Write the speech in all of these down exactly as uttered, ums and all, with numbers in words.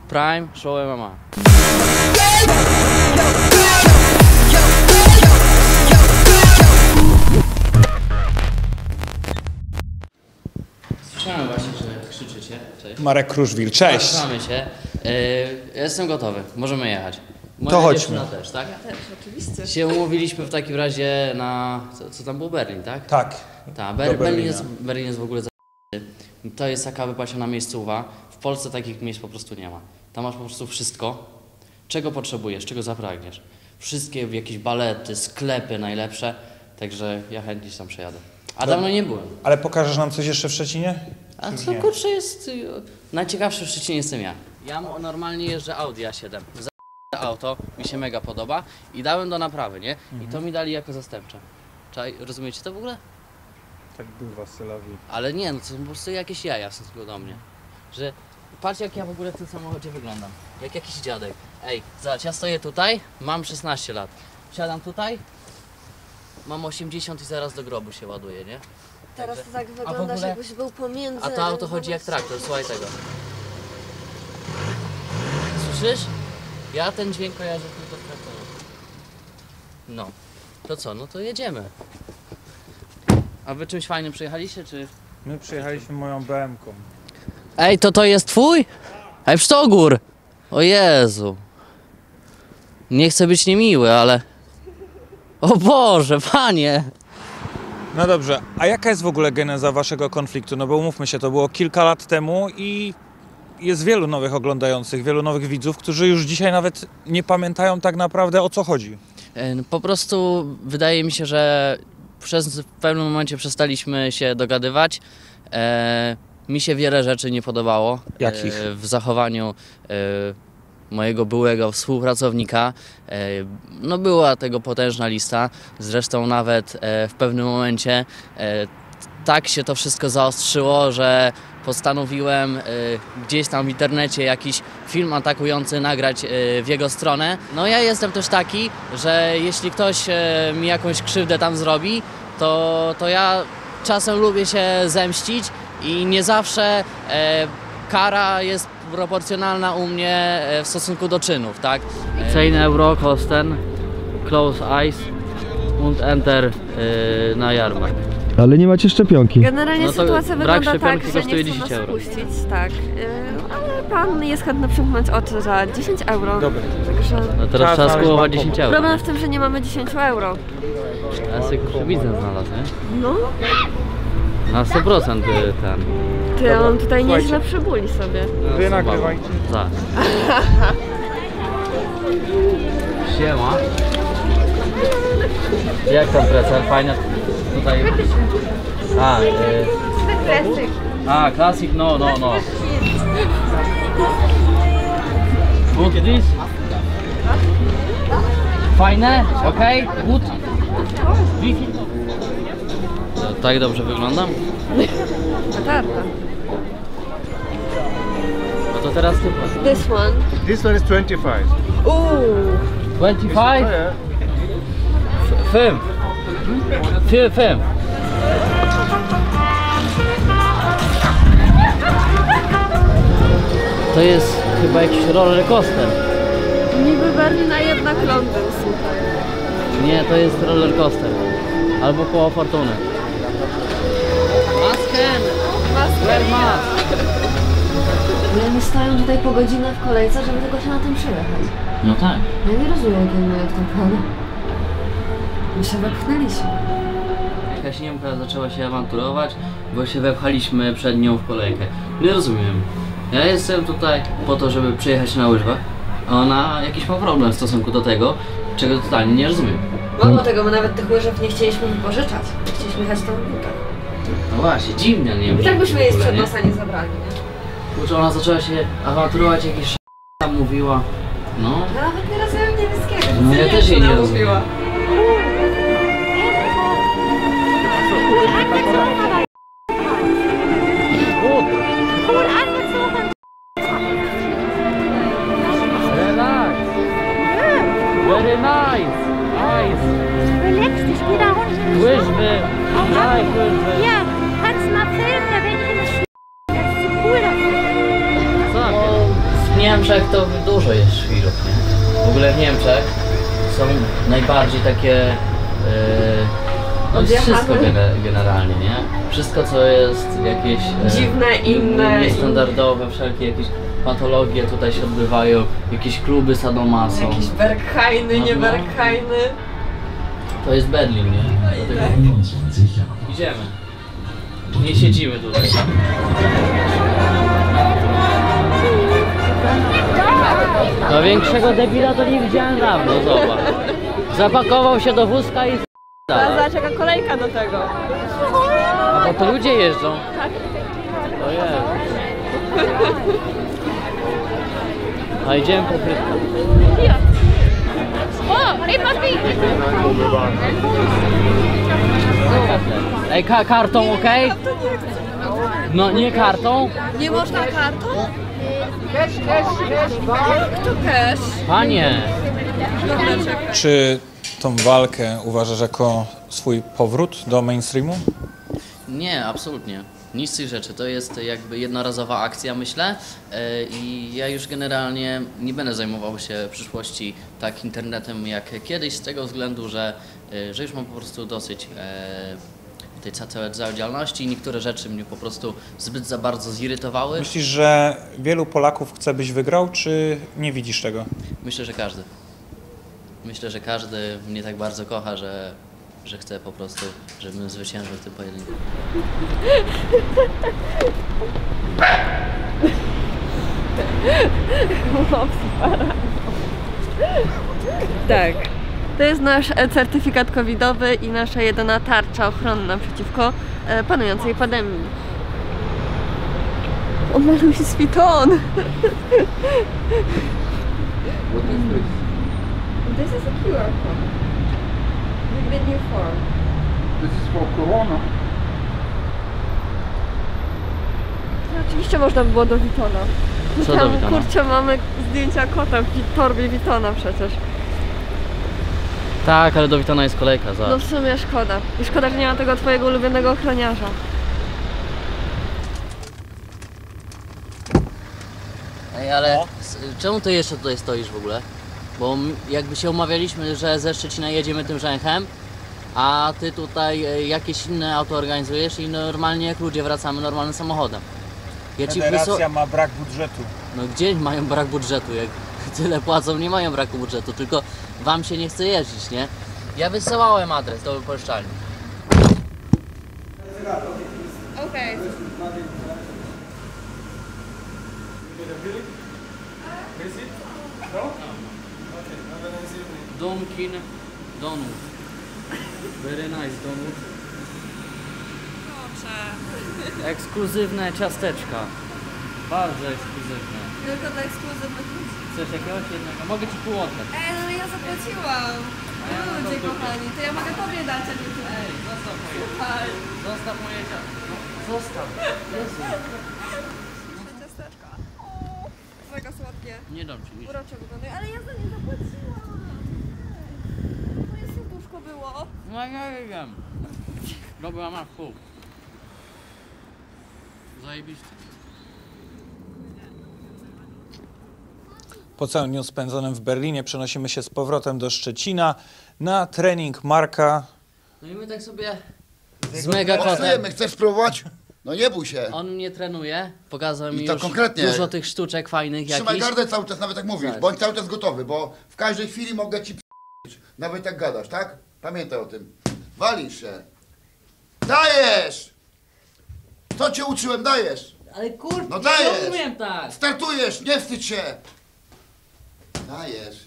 Prime Show M M A. Słyszałem właśnie, że krzyczycie. Cześć. Marek Kruszwil, cześć. Znamy się. Yy, jestem gotowy, możemy jechać. Moja to chodźmy. Też, tak? Ja też, oczywiście. Się umówiliśmy w takim razie na... Co, co tam było? Berlin, tak? Tak. Tak, Ber Berlin, jest, Berlin jest w ogóle za... To jest taka wypasiona miejscowa. W Polsce takich miejsc po prostu nie ma. Tam masz po prostu wszystko, czego potrzebujesz, czego zapragniesz. Wszystkie jakieś balety, sklepy najlepsze. Także ja chętnie tam przejadę. A dawno nie byłem. Ale pokażesz nam coś jeszcze w Szczecinie? A co nie? Kurczę jest... Najciekawszy w Szczecinie jestem ja. Ja normalnie jeżdżę Audi A siedem. Auto mi się mega podoba i dałem do naprawy, nie? I to mi dali jako zastępcze. Czaj, rozumiecie to w ogóle? Tak bywa, Sylawi. Ale nie, no to są po prostu jakieś jaja są tylko do mnie. Że patrz jak ja w ogóle w tym samochodzie wyglądam. Jak jakiś dziadek. Ej, zobacz, ja stoję tutaj, mam szesnaście lat. Siadam tutaj, mam osiemdziesiąt i zaraz do grobu się ładuje, nie? Teraz Także... to tak wyglądasz, ogóle... jakbyś był pomiędzy... A to auto chodzi jak traktor, słuchaj tego. Słyszysz? Ja ten dźwięk kojarzę tylko z traktorem. No, to co? No to jedziemy. A wy czymś fajnym przyjechaliście, czy...? My przyjechaliśmy moją B M ką. Ej, to to jest twój? Ej, Pszczogór! O Jezu. Nie chcę być niemiły, ale... O Boże, panie! No dobrze, a jaka jest w ogóle geneza waszego konfliktu? No bo umówmy się, to było kilka lat temu i jest wielu nowych oglądających, wielu nowych widzów, którzy już dzisiaj nawet nie pamiętają tak naprawdę, o co chodzi. Po prostu wydaje mi się, że przez, w pewnym momencie przestaliśmy się dogadywać. E, mi się wiele rzeczy nie podobało. Jakich? E, w zachowaniu e, mojego byłego współpracownika. E, no była tego potężna lista. Zresztą nawet e, w pewnym momencie e, tak się to wszystko zaostrzyło, że postanowiłem y, gdzieś tam w internecie jakiś film atakujący nagrać y, w jego stronę. No ja jestem też taki, że jeśli ktoś y, mi jakąś krzywdę tam zrobi, to, to ja czasem lubię się zemścić i nie zawsze y, kara jest proporcjonalna u mnie y, w stosunku do czynów, tak? Zehn Euro kosten, close eyes und enter y, na Jarmark. Ale nie macie szczepionki. Generalnie no sytuacja wygląda tak, że kosztuje nie chcą dziesięć nas euro. puścić, tak. Yy, ale pan jest chętny przymknąć oczy za dziesięć euro. Dobra. Także... No teraz trzeba skłować dziesięć euro. Problem w tym, że nie mamy dziesięć euro. Ja sobie biznes znalazł, nie? No. Na sto procent ten. Ty, Dobra, on tutaj słuchajcie. nieźle przybuli sobie. Wy nagrywajcie. Za. Siema. Jak tam precer? Fajne tutaj... A, y... Klasyk. A, classic, no, no, no. Good this? Fajne? Okej? Okay? Good? Wi-Fi? Tak dobrze wyglądam? Latarka. No to teraz ty. This one. This one is twenty-five. Uuu. twenty-five? Film. Film, film. To jest chyba jakiś roller coaster. Niby Berlin, a jednak Londyn, słuchaj. Nie, to jest roller coaster. Albo koło fortuny. Masken! Maskę. Mask! I oni stoją tutaj po godzinę w kolejce, żeby tylko się na tym przejechać. No tak. Ja nie rozumiem, jak oni mają w tym plan. My się wepchnęliśmy. Jakaś Niemka zaczęła się awanturować, bo się wepchaliśmy przed nią w kolejkę. Nie rozumiem. Ja jestem tutaj po to, żeby przyjechać na łyżwach, a ona jakiś ma problem w stosunku do tego, czego totalnie nie rozumiem. Mało tego, my nawet tych łyżew nie chcieliśmy wypożyczać. Chcieliśmy jechać tam w butach. No właśnie, dziwnie, nie wiem. I tak byśmy jej w ogóle, sprzed nie? nosa nie zabrali, nie? Kurczę, ona zaczęła się awanturować, jakiś sz... tam mówiła. No. Ja nawet nie rozumiem niebieskiego. No ja też jej nie rozumiem. Relax. Very nice. Nice. Relax dich, geh da runter. Łyżwy. Daj łyżwy. Ja, kannst mal filmen, da werde ich immer sch... Das ist so cool dafür. Co? Nie Niemczech to dużo jest świrów, nie? W ogóle w Niemczech są najbardziej takie... Yy, no wszystko generalnie, nie? Wszystko co jest jakieś... Yy, Dziwne, inne. Niestandardowe, wszelkie jakieś patologie tutaj się odbywają, jakieś kluby sadomaso. Jakieś Berghainy, nie No. Berghainy. To jest Berlin, nie? Dlatego... Idziemy. Nie siedzimy tutaj. No większego debila to nie widziałem dawno, zobacz. Zapakował się do wózka i A zobacz jaka kolejka do tego. A bo to ludzie jeżdżą. To jest. A idziemy po frytkach. Oh, it must be. Ej, ka kartą, okej? No nie kartą? Nie można kartą? Kto cash? Panie! Czy tą walkę uważasz jako swój powrót do mainstreamu? Nie, absolutnie. Nic z tych rzeczy. To jest jakby jednorazowa akcja, myślę. Yy, I ja już generalnie nie będę zajmował się w przyszłości tak internetem jak kiedyś, z tego względu, że, yy, że już mam po prostu dosyć yy, tej ca- całej działalności i niektóre rzeczy mnie po prostu zbyt za bardzo zirytowały. Myślisz, że wielu Polaków chce, byś wygrał, czy nie widzisz tego? Myślę, że każdy. Myślę, że każdy mnie tak bardzo kocha, że, że chce po prostu, żebym zwyciężył w tym pojedynku. Tak. To jest nasz e, certyfikat covidowy i nasza jedyna tarcza ochronna przeciwko e, panującej pandemii. On ma Louis Vuitton. This is a Q R code. With the new form. This is for Corona. No, oczywiście można by było do Vuittona. Co do Tam, Vuittona? kurczę, mamy zdjęcia kota w wi- torbie Vuittona przecież. Tak, ale do Vuittona jest kolejka, No zobacz. w sumie szkoda. I szkoda, że nie ma tego twojego ulubionego ochroniarza. Ej, ale s- czemu ty jeszcze tutaj stoisz w ogóle? Bo m- jakby się umawialiśmy, że ze Szczecina jedziemy tym rzęchem, a ty tutaj e, jakieś inne auto organizujesz i normalnie jak ludzie wracamy normalnym samochodem. Ja ci Federacja ma brak budżetu. No gdzie mają brak budżetu? Jak tyle płacą, nie mają braku budżetu, tylko wam się nie chce jeździć, nie? Ja wysyłałem adres do wypożyczalni. Okej. Dunkin Donut. Very nice donut. Ekskluzywne ciasteczka. Bardzo ekskluzywne. Tylko dla ekskluzywnych ludzi. Chcesz jakiegoś jednego? Mogę ci pół oddać. Ej, no ale ja zapłaciłam. ja mam Ludzie to kochani, to ja mogę tobie dać, a nie ty. Ej, zostaw moje, Słuchaj. zostaw moje ciasteczka. No, zostaw. Jezu. Ciasteczka. O, mega słodkie. Nie dam ci iść. Urocze wyglądają, ale ja za nie zapłaciłam. Moje serduszko było. No ja nie wiem. Dobra, masz pół. Zajebiście. Po całym dniu spędzonym w Berlinie przenosimy się z powrotem do Szczecina na trening Marka. No i my tak sobie z mega Pasujemy, kotem. chcesz spróbować? No nie bój się. On mnie trenuje, pokazał mi I to już konkretnie. dużo tych sztuczek fajnych Trzymaj jakichś. gardę cały czas, nawet jak mówisz. Tak. Bądź cały czas gotowy, bo w każdej chwili mogę ci p***ć. Nawet jak gadasz, tak? Pamiętaj o tym. Walisz się. Dajesz! Co cię uczyłem, dajesz! Ale kurde, No ja dajesz. nie umiem tak. Startujesz, nie wstydź się! Dajesz.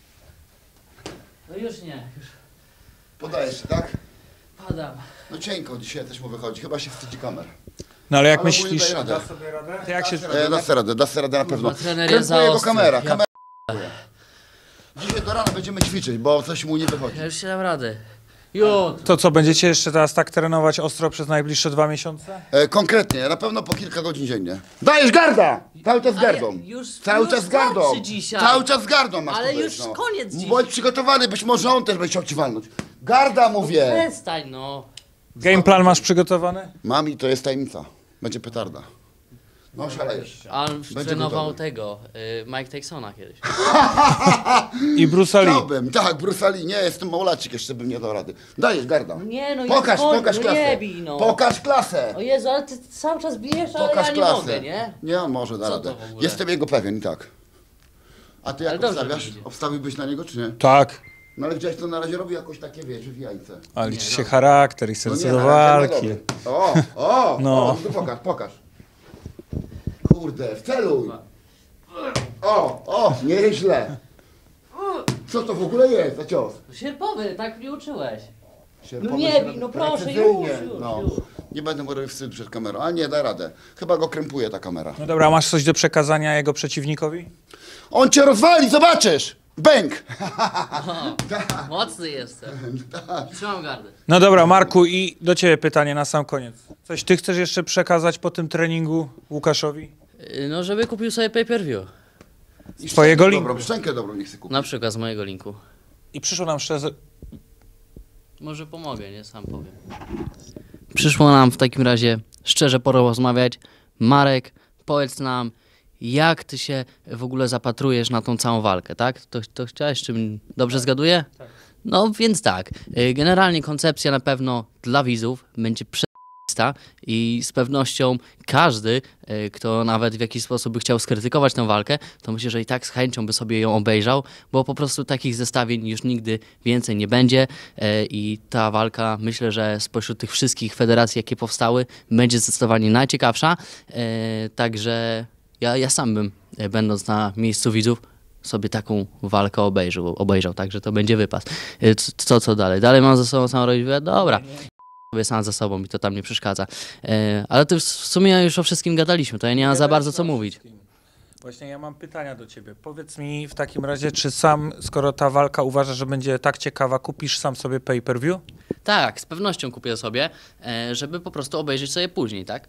No już nie, już Podajesz się, tak? padam. No cienko dzisiaj też mu wychodzi, chyba się wstydzi kamer. No ale jak Ale ogólnie myślisz, daje radę. to jak się E, da sobie radę, da sobie radę na pewno. Kurwa, trener jest za Krępuje go ostry. kamera, Ja kamera. Dzisiaj do rana będziemy ćwiczyć, bo coś mu nie wychodzi. Ja już się dam rady. Jo, to co, będziecie jeszcze teraz tak trenować ostro przez najbliższe dwa miesiące? E, konkretnie, na pewno po kilka godzin dziennie. Dajesz garda! Cały czas z Ale gardą. już- Cały już czas z gardą. starczy dzisiaj. Cały czas z gardą masz Ale tu być, już no. koniec dziś. Bądź przygotowany, być może on też będzie chciał ci walnąć. Garda mówię! przestań no. Game plan masz przygotowany? Mam i to jest tajemnica. Będzie petarda. No szalejesz. A on Będzie trenował gotowy. tego, y, Mike Tysona kiedyś. I Bruce Lee. Chciałbym, tak, Bruce Lee. Nie, jestem małolacik, jeszcze bym nie dał rady. Dajesz, garda. Nie no, Pokaż, ja pokaż no klasę. nie bij, no. Pokaż klasę. O Jezu, ale ty cały czas bijesz, ale Pokaż ja nie klasę. mogę, nie? Nie, on może, da Co radę. to w ogóle? Jestem jego pewien i tak. A ty Ale jak dobrze obstawiasz? mi idzie. Obstawiłbyś na niego, czy nie? Tak. No ale widziałeś, to na razie robi jakoś takie, wiesz, wywijajce. A liczy się charakter i serce do na razie walki. no dobry. O, o, No. o, tu pokaż, pokaż. Kurde, wceluj. O, o, nieźle. Co to w ogóle jest za cios? Sierpowy, tak mnie uczyłeś. Się No pomyśl, nie bij, no proszę, precyzyjnie. już, już, no. już. Nie będę mu robił wstyd przed kamerą, a nie, da radę. Chyba go krępuje ta kamera. No dobra, masz coś do przekazania jego przeciwnikowi? On cię rozwali, zobaczysz! Bęk! Mocny jestem. Trzymam gardę. No dobra, Marku, i do ciebie pytanie na sam koniec. Coś ty chcesz jeszcze przekazać po tym treningu Łukaszowi? Y, No, żeby kupił sobie pay-per-view. I Twojego szczękę linku. dobrą, szczękę dobrą niech sobie kupi. Na przykład z mojego linku. I przyszło nam szczerze... Może pomogę, nie? Sam powiem. Przyszło nam w takim razie szczerze porozmawiać. Marek, powiedz nam, jak ty się w ogóle zapatrujesz na tą całą walkę, tak? To, to chciałeś, czym dobrze zgaduję? Tak. No więc tak, y, generalnie koncepcja na pewno dla widzów będzie prze... i z pewnością każdy, y, kto nawet w jakiś sposób by chciał skrytykować tę walkę, to myślę, że i tak z chęcią by sobie ją obejrzał, bo po prostu takich zestawień już nigdy więcej nie będzie y, i ta walka, myślę, że spośród tych wszystkich federacji, jakie powstały, będzie zdecydowanie najciekawsza, y, także ja, ja sam bym, y, będąc na miejscu widzów, sobie taką walkę obejrzał, obejrzał, także to będzie wypas. Y, co, co dalej? Dalej mam ze sobą sam robić? Dobra. Sobie sam ze sobą i to tam nie przeszkadza. E, ale to w sumie już o wszystkim gadaliśmy, to ja nie mam za bardzo co mówić. Właśnie ja mam pytania do ciebie. Powiedz mi w takim razie, czy sam, skoro ta walka uważasz, że będzie tak ciekawa, kupisz sam sobie pay-per-view? Tak, z pewnością kupię sobie, e, żeby po prostu obejrzeć sobie później, tak?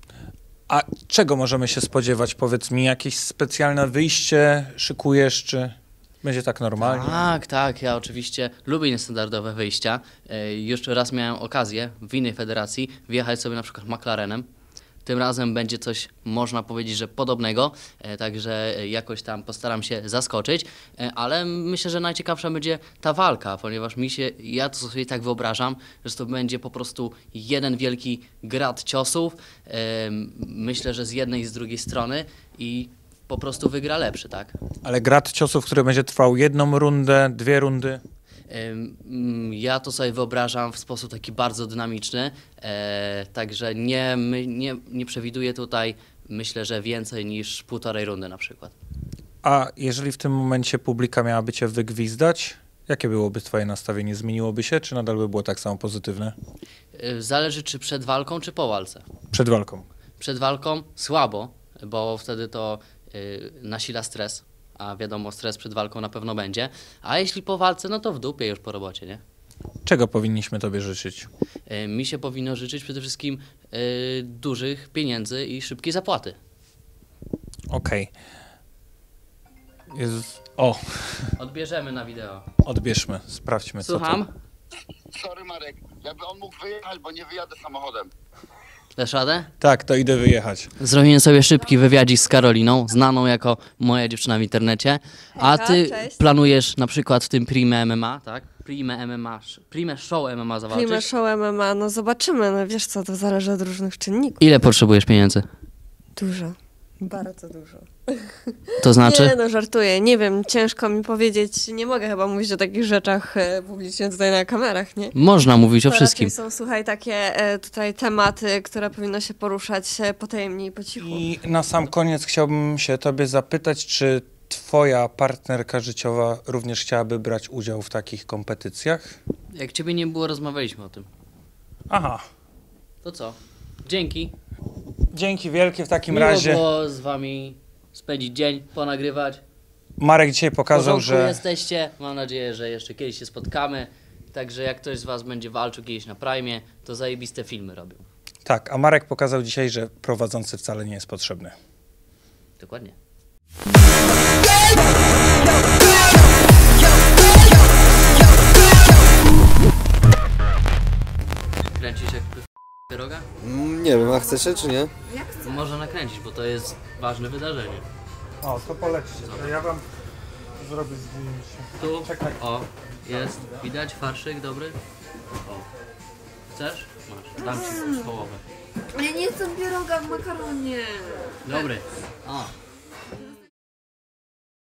A czego możemy się spodziewać? Powiedz mi, jakieś specjalne wyjście szykujesz, czy będzie tak normalnie? Tak, tak, ja oczywiście lubię niestandardowe wyjścia. E, Już raz miałem okazję w innej federacji wjechać sobie na przykład McLarenem. Tym razem będzie coś, można powiedzieć, że podobnego, e, także jakoś tam postaram się zaskoczyć, e, ale myślę, że najciekawsza będzie ta walka, ponieważ mi się, ja to sobie tak wyobrażam, że to będzie po prostu jeden wielki grad ciosów, e, myślę, że z jednej i z drugiej strony i po prostu wygra lepszy, tak? Ale grad ciosów, który będzie trwał jedną rundę, dwie rundy? Ym, Ja to sobie wyobrażam w sposób taki bardzo dynamiczny, e, także nie, my, nie, nie przewiduję tutaj, myślę, że więcej niż półtorej rundy na przykład. A jeżeli w tym momencie publika miałaby cię wygwizdać, jakie byłoby twoje nastawienie? Zmieniłoby się, czy nadal by było tak samo pozytywne? E, Zależy czy przed walką, czy po walce. Przed walką. Przed walką słabo, bo wtedy to y, nasila stres, a wiadomo, stres przed walką na pewno będzie, a jeśli po walce, no to w dupie już po robocie, nie? Czego powinniśmy tobie życzyć? Y, Mi się powinno życzyć przede wszystkim y, dużych pieniędzy i szybkiej zapłaty. Okej. Jest... O, Odbierzemy na wideo. odbierzmy, sprawdźmy co Słucham? to. Sorry Marek, jakby on mógł wyjechać, bo nie wyjadę samochodem. Dasz radę? Tak, to idę wyjechać. Zrobiłem sobie szybki wywiadzik z Karoliną, znaną jako moja dziewczyna w internecie. A ty Hejka, cześć. planujesz na przykład w tym Prime M M A, tak? Prime M M A, Prime Show M M A zawalczyć? Prime Show M M A, no zobaczymy, no wiesz co, to zależy od różnych czynników. Ile potrzebujesz pieniędzy? Dużo. Bardzo dużo. To znaczy? Nie, no żartuję, nie wiem, ciężko mi powiedzieć, nie mogę chyba mówić o takich rzeczach e, publicznie tutaj na kamerach, nie? Można mówić o To wszystkim. raczej są, słuchaj, takie e, tutaj tematy, które powinno się poruszać e, potajemnie i po cichu. I na sam koniec chciałbym się tobie zapytać, czy twoja partnerka życiowa również chciałaby brać udział w takich kompetycjach? Jak ciebie nie było, rozmawialiśmy o tym. Aha. To co? Dzięki. Dzięki wielkie w takim Miło razie. było z wami spędzić dzień, ponagrywać. Marek dzisiaj W pokazał, porządku że... jesteście. Mam nadzieję, że jeszcze kiedyś się spotkamy. Także jak ktoś z was będzie walczył kiedyś na Prime, to zajebiste filmy robią. Tak, a Marek pokazał dzisiaj, że prowadzący wcale nie jest potrzebny. Dokładnie. Kręcisz jak p- pieroga? Mm, Nie wiem, a chcecie czy nie? może nakręcić, bo to jest ważne wydarzenie. O, to polećcie. To ja wam zrobię zdjęcie. Tu, Czekaj. o, jest, widać farszyk dobry? O, chcesz? Masz, dam ci połowę. Ja nie chcę pieroga w makaronie. Dobry, o,